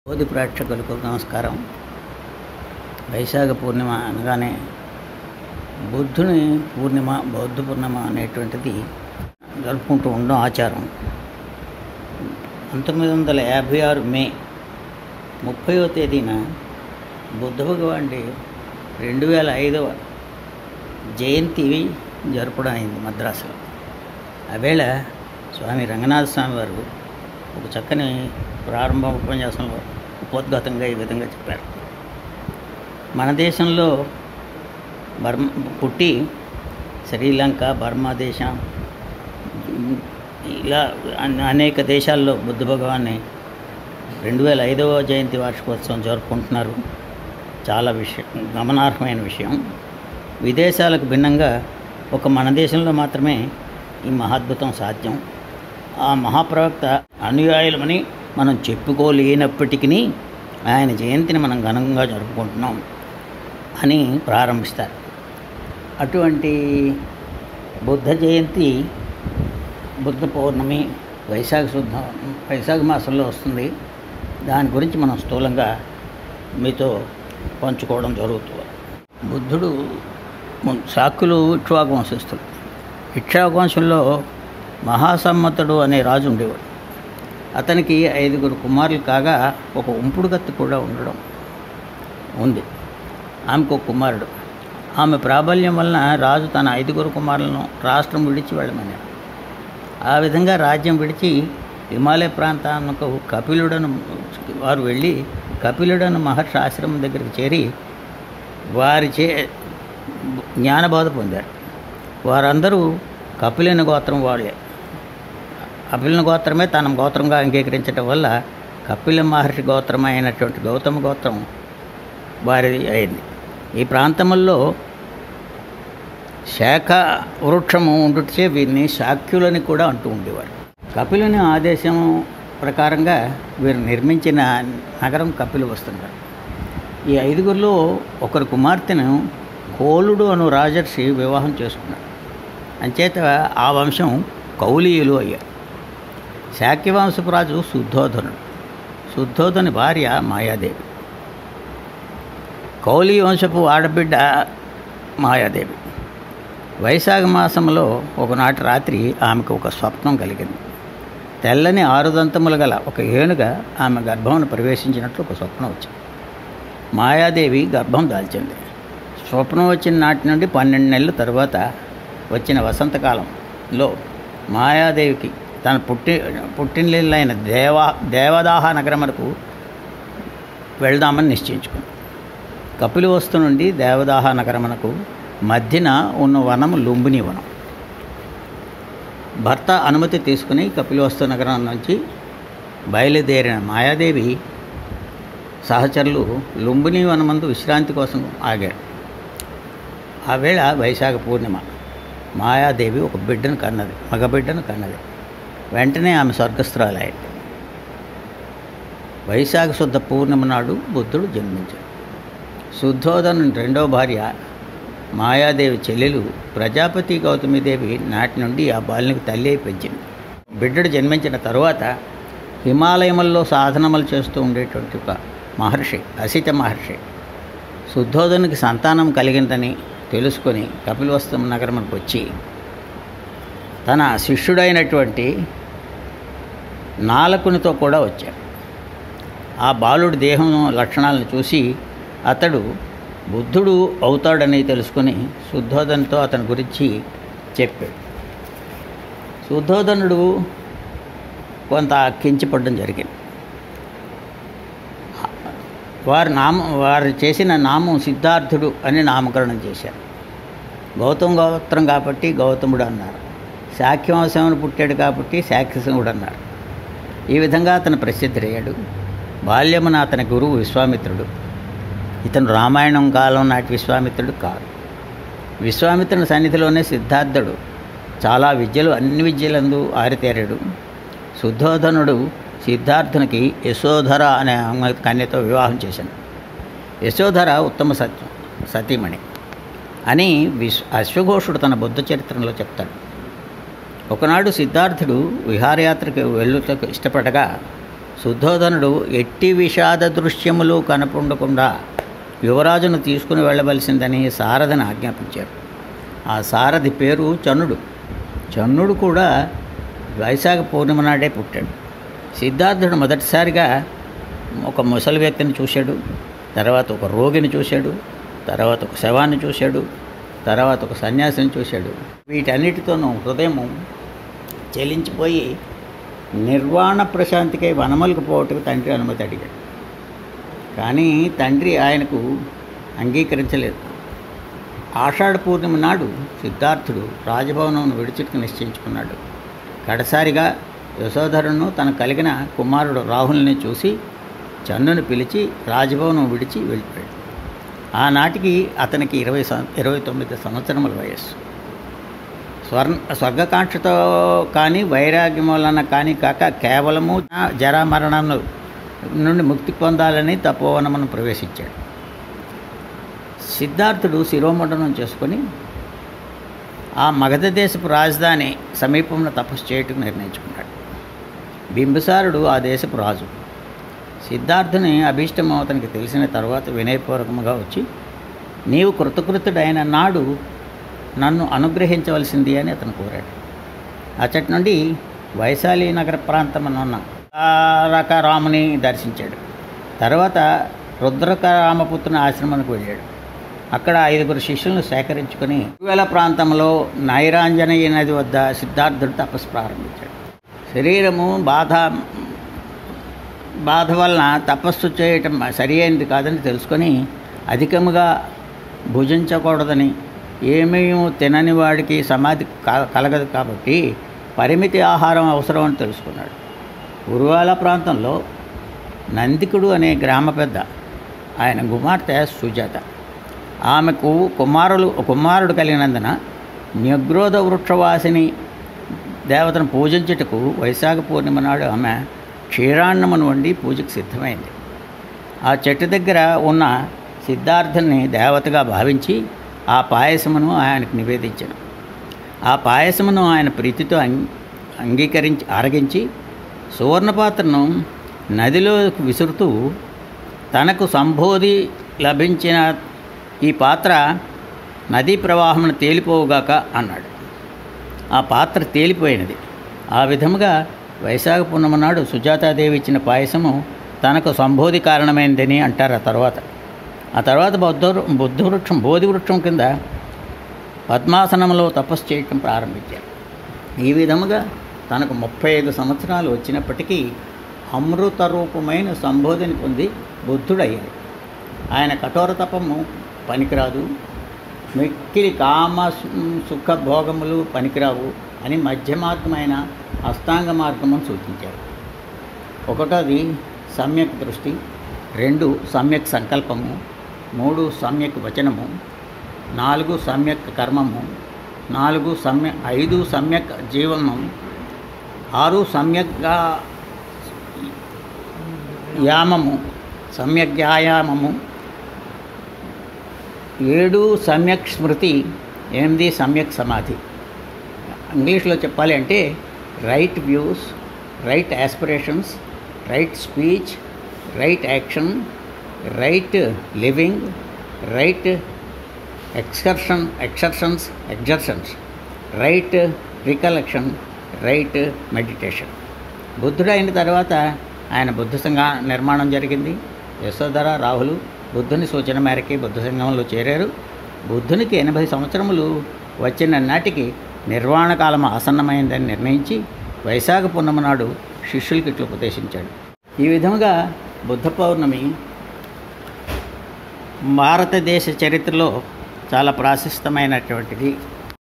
బోధి ప్రేక్షకులకు నమస్కారం. వైశాఖ పూర్ణిమ అనగానే బుద్ధుని పూర్ణిమ, బౌద్ధ పూర్ణిమ అనేటువంటిది జరుపుకుంటూ ఉండడం ఆచారం. 1956 మే 30వ తేదీన బుద్ధ భగవానుడి 2005వ జయంతి జరపడం అయింది మద్రాసులో. ఆవేళ స్వామి రంగనాథ స్వామి వారు ఒక చక్కని ప్రారంభ ఉపన్యాసంలో ఉపోద్ఘాతంగా ఈ విధంగా చెప్పారు. మన దేశంలో పుట్టి శ్రీలంక, బర్మా దేశం, ఇలా అనేక దేశాల్లో బుద్ధ భగవాన్ని 2005వ జయంతి వార్షికోత్సవం జరుపుకుంటున్నారు. చాలా గమనార్హమైన విషయం. విదేశాలకు భిన్నంగా ఒక మన దేశంలో మాత్రమే ఈ మహాద్భుతం సాధ్యం. ఆ మహాప్రవక్త అనుయాయులమని మనం చెప్పుకోలేనప్పటికీ ఆయన జయంతిని మనం ఘనంగా జరుపుకుంటున్నాం అని ప్రారంభిస్తారు. అటువంటి బుద్ధ జయంతి, బుద్ధ పౌర్ణమి వైశాఖ మాసంలో వస్తుంది. దాని గురించి మనం స్థూలంగా మీతో పంచుకోవడం జరుగుతుంది. బుద్ధుడు శాక్యులు ఇక్ష్వాకు వంశస్థులు. ఇక్ష్వాకు వంశంలో మహాసమ్మతుడు అనే రాజు ఉండేవాడు. అతనికి 5 కుమారులు కాగా ఒక ఉంపుడు కత్తి కూడా ఉండడం ఉంది. ఆమెకు ఒక కుమారుడు. ఆమె ప్రాబల్యం వలన రాజు తన 5 కుమారులను రాష్ట్రం విడిచి వెళ్ళమన్నాడు. ఆ విధంగా రాజ్యం విడిచి హిమాలయ ప్రాంతానికి కపిలుడను వారు వెళ్ళి కపిలుడను మహర్షి ఆశ్రమం దగ్గరికి చేరి వారిచే జ్ఞానబోధ పొందారు. వారందరూ కపిలుని గోత్రం వాళ్ళే. కపిలుని గోత్రమే తన గోత్రంగా అంగీకరించడం వల్ల కపిల మహర్షి గోత్రం అయినటువంటి గౌతమ గోత్రం వారిది అయింది. ఈ ప్రాంతంలో శాఖ వృక్షము ఉండుటచే వీరిని శాక్యులని కూడా అంటూ ఉండేవారు. కపిలుని ఆదేశం ప్రకారంగా వీరు నిర్మించిన నగరం కపిలు వస్తున్నారు. ఈ 5గురిలో ఒకరి కుమార్తెను కోలుడు అను రాజర్షి వివాహం చేసుకున్నాడు. అంచేత ఆ వంశం కౌలీయులు అయ్యారు. శాక్యవంశపు రాజు శుద్ధోధనుడు. శుద్ధోధని భార్య మాయాదేవి. కౌలీ వంశపు ఆడబిడ్డ మాయాదేవి. వైశాఖ మాసంలో ఒకనాటి రాత్రి ఆమెకు ఒక స్వప్నం కలిగింది. తెల్లని 6 దంతములు గల ఒక ఏనుగ ఆమె గర్భమును ప్రవేశించినట్లు ఒక స్వప్నం వచ్చింది. మాయాదేవి గర్భం దాల్చింది. స్వప్నం వచ్చిన నాటి నుండి 12 నెలల తరువాత వచ్చిన వసంతకాలంలో మాయాదేవికి తన పుట్టినైన దేవదాహ నగరమునకు వెళ్దామని నిశ్చయించుకుంది. కపిలవస్తు నుండి దేవదాహ నగరమునకు మధ్యన ఉన్న వనం లుంబిని వనం. భర్త అనుమతి తీసుకుని కపిలవస్తు నగరం నుంచి బయలుదేరిన మాయాదేవి సహచరులు లుంబిని వనమందు విశ్రాంతి కోసం ఆగారు. ఆ వేళ వైశాఖ పూర్ణిమ. మాయాదేవి ఒక మగబిడ్డను కన్నది. వెంటనే ఆమె స్వర్గస్థురాలయ్యింది. వైశాఖ శుద్ధ పూర్ణిమ నాడు బుద్ధుడు జన్మించాడు. శుద్ధోధనుని 2వ భార్య మాయాదేవి చెల్లెలు ప్రజాపతి గౌతమీదేవి నాటి నుండి ఆ బాలునికి తల్లి అయి పెంచింది. బిడ్డడు జన్మించిన తరువాత హిమాలయముల్లో సాధనములు చేస్తూ ఉండేటువంటి ఒక మహర్షి, అసిత మహర్షి, శుద్ధోధనునికి సంతానం కలిగిందని తెలుసుకొని కపిలవస్తు నగరమునకు వచ్చి తన శిష్యుడైనటువంటి నాలకునితో కూడా వచ్చాడు. ఆ బాలుడి దేహం లక్షణాలను చూసి అతడు బుద్ధుడు అవుతాడని తెలుసుకొని శుద్ధోధనుతో అతని గురించి చెప్పాడు. శుద్ధోధనుడు కొంత కించపడడం జరిగింది. వారు చేసిన నామం సిద్ధార్థుడు అని నామకరణం చేశారు. గౌతమ గోత్రం కాబట్టి గౌతముడు అన్నారు. శాక్యవంశమును పుట్టాడు కాబట్టి శాక్యసింహుడు అన్నారు. ఈ విధంగా అతను ప్రసిద్ధుడయ్యాడు. బాల్యమున అతని గురువు విశ్వామిత్రుడు. ఇతను రామాయణం కాలం నాటి విశ్వామిత్రుడు కాదు. విశ్వామిత్రుని సన్నిధిలోనే సిద్ధార్థుడు అన్ని విద్యలందు ఆరితేరాడు. శుద్ధోధనుడు సిద్ధార్థునికి యశోధర అనే కన్యతో వివాహం చేశాను. యశోధర ఉత్తమ సతీమణి అని అశ్వఘోషుడు తన బుద్ధ చరిత్రలో చెప్తాడు. ఒకనాడు సిద్ధార్థుడు విహారయాత్రకు వెళ్ళుటకు ఇష్టపడగా శుద్ధోధనుడు ఎట్టి విషాద దృశ్యములు కనపడకుండా యువరాజును తీసుకుని వెళ్ళవలసిందని సారథిని ఆజ్ఞాపించారు. ఆ సారథి పేరు చన్నుడు. చన్నుడు కూడా వైశాఖ పూర్ణిమ నాడే పుట్టాడు. సిద్ధార్థుడు మొదటిసారిగా ఒక ముసలి వ్యక్తిని చూశాడు, తర్వాత ఒక రోగిని చూశాడు, తర్వాత ఒక శవాన్ని చూశాడు, తర్వాత ఒక సన్యాసిని చూశాడు. వీటన్నిటితోనూ హృదయము చెలించిపోయి నిర్వాణ ప్రశాంతికై వనమలకు పోవటకు తండ్రి అనుమతి అడిగాడు. కానీ తండ్రి ఆయనకు అంగీకరించలేదు. ఆషాఢ పూర్ణిమ నాడు సిద్ధార్థుడు రాజభవనం విడిచికి నిశ్చయించుకున్నాడు. కడసారిగా యశోధరును తనకు కలిగిన కుమారుడు రాహుల్ని చూసి చన్నును పిలిచి రాజభవనం విడిచి వెళ్ళిపోయాడు. ఆనాటికి అతనికి 29 సంవత్సరముల వయస్సు. స్వర్గకాంక్షతో కానీ వైరాగ్యం వలన కానీ కాక కేవలము జరామరణం నుండి ముక్తి పొందాలని తపోవనమును ప్రవేశించాడు. సిద్ధార్థుడు శిరోముండనం చేసుకొని ఆ మగధ దేశపు రాజధాని సమీపంలో తపస్సు చేయటకు నిర్ణయించుకున్నాడు. బింబిసారుడు ఆ దేశపు రాజు. సిద్ధార్థుని అభీష్టము అతనికి తెలిసిన తర్వాత వినయపూర్వకంగా వచ్చి, నీవు కృతకృతుడైన నాడు నన్ను అనుగ్రహించవలసింది అని అతను కోరాడు. అచ్చటి నుండి వైశాలి నగర ప్రాంతమునున్న తారకరాముని దర్శించాడు. తర్వాత రుద్రకరామపుత్రుని ఆశ్రమానికి వెళ్ళాడు. అక్కడ 5 శిష్యులను సేకరించుకొని తిరువేల ప్రాంతంలో నైరాంజనయ్య నది వద్ద సిద్ధార్థుడు తపస్సు ప్రారంభించాడు. శరీరము బాధ వలన తపస్సు చేయటం సరి అయింది కాదని తెలుసుకొని అధికముగా భుజించకూడదని, ఏమీ తినని వాడికి సమాధి కలగదు కాబట్టి పరిమితి ఆహారం అవసరం అని తెలుసుకున్నాడు. ఉరువాల ప్రాంతంలో నందికుడు అనే గ్రామ పెద్ద ఆయన కుమార్తె సుజాత. ఆమెకు కుమారుడు కలిగినందున న్యగ్రోధ వృక్షవాసిని దేవతను పూజించుటకు వైశాఖ పూర్ణిమ నాడు ఆమె క్షీరాన్నమును వండి పూజకు సిద్ధమైంది. ఆ చెట్టు దగ్గర ఉన్న సిద్ధార్థుని దేవతగా భావించి ఆ పాయసమును ఆయనకు నివేదించాను. ఆ పాయసమును ఆయన ప్రీతితో ఆరగించి సువర్ణపాత్రను నదిలో విసురుతూ, తనకు సంబోధి లభించిన ఈ పాత్ర నదీ ప్రవాహమును తేలిపోవుగాక అన్నాడు. ఆ పాత్ర తేలిపోయినది. ఆ విధముగా వైశాఖ పూర్ణిమ నాడు సుజాతాదేవి ఇచ్చిన పాయసము తనకు సంబోధి కారణమైందని అంటారు. ఆ తర్వాత బోధి వృక్షం కింద పద్మాసనంలో తపస్సు చేయటం ప్రారంభించారు. ఈ విధముగా తనకు 35 సంవత్సరాలు వచ్చినప్పటికీ అమృత రూపమైన సంబోధిని పొంది బుద్ధుడయ్యాడు. ఆయన కఠోర తపము పనికిరాదు, మిక్కిలి కామ సుఖ భోగములు పనికిరావు అని మధ్యమార్గమైన అష్టాంగ మార్గమును సూచించారు. 1 సమ్యక్ దృష్టి, 2 సమ్యక్ సంకల్పము, 3 సమ్యక్ వచనము, 4 సమ్యక్ కర్మము, 5 సమ్యక్ జీవనం, 6 సమ్యక్ వ్యాయామము, 7 సమ్యక్ స్మృతి, 8 సమ్యక్ సమాధి. ఇంగ్లీష్లో చెప్పాలి అంటే right views, right aspirations, right speech, right action, right living, right exertions, right recollection, right meditation. బుద్ధుడు అయిన తర్వాత ఆయన బుద్ధ సంఘ నిర్మాణం జరిగింది. యశోధర, రాహులు బుద్ధుని సూచన మేరకి బుద్ధ సంఘంలో చేరారు. బుద్ధునికి 80 సంవత్సరములు వచ్చిన నాటికి నిర్వాణ కాలం ఆసన్నమైందని నిర్ణయించి వైశాఖ పూర్ణిమ నాడు శిష్యులకి ఇట్లు ఉపదేశించాడు. ఈ విధముగా బుద్ధ పౌర్ణమి భారతదేశ చరిత్రలో చాలా ప్రాశస్తమైనటువంటిది.